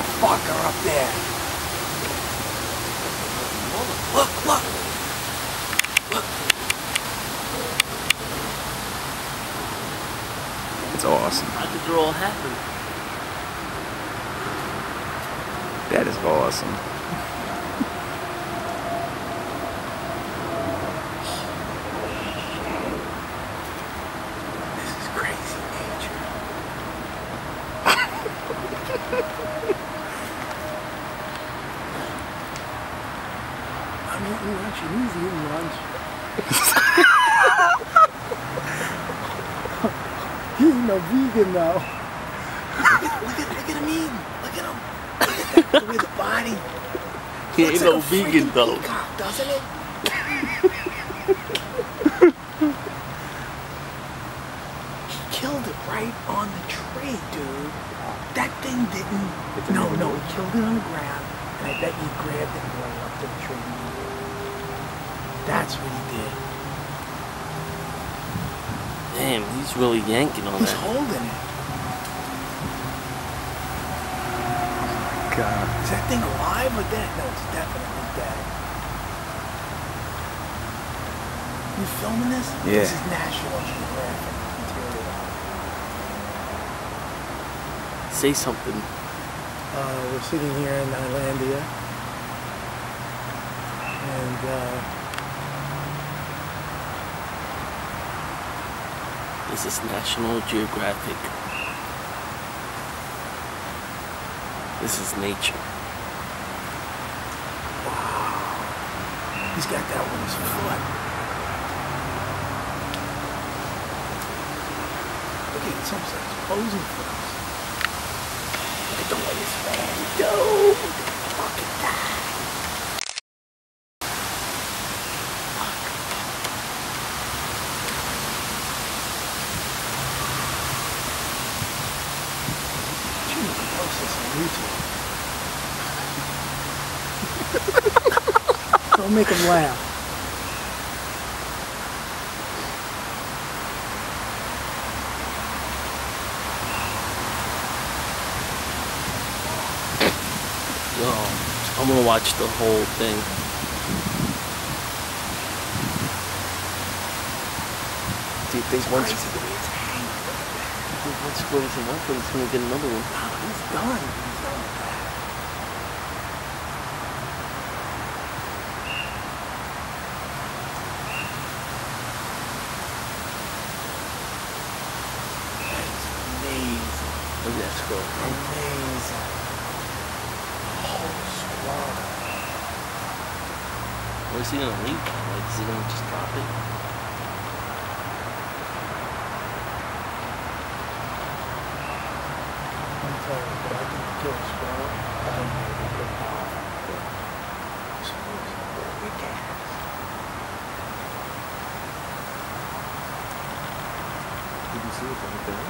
that fucker up there. Look, look. Look. It's awesome. How did it all happen? That is awesome. This is crazy nature. I'm eating lunch and he's eating lunch. He's no vegan now. Look at him eating. Look at him. Look at the body. He ain't no vegan though. Peacock, doesn't it? He killed it right on the tree, dude. That thing didn't. No, he killed it on the ground, and I bet he grabbed it and went up to the tree. That's what he did. Damn, he's really yanking on He's that. holding it. God. Is that thing alive or dead? No, it's definitely dead. You filming this? Yeah. This is National Geographic material. Say something. We're sitting here in Islandia. And, This is National Geographic. This is nature. wow. He's got that with his foot. Look at it, it's almost like he's posing for us. Look at the way this man, dude. Look at that. You can post this on YouTube. Don't make him laugh. Yo, I'm gonna watch the whole thing. Do you think once Crazy the way it's hanging. Once Squirrel's enough, and it's gonna get another one. Wow, he's done. He's done with that. That's amazing. Look at that squirrel. Amazing. A whole squirrel. Or is he gonna leak? Like, is he gonna just drop it? I'm sorry, but I think to kill a squirrel, I think maybe a good dog. Squirrels are big cats. did you see it right there?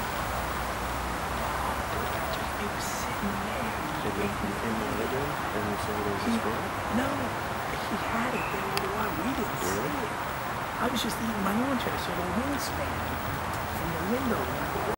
He was sitting there. And then you came over there and you saw there was a squirrel? No, he had it there with a lot. We didn't see it. I was just eating my lunch. I saw the wingspan from the window.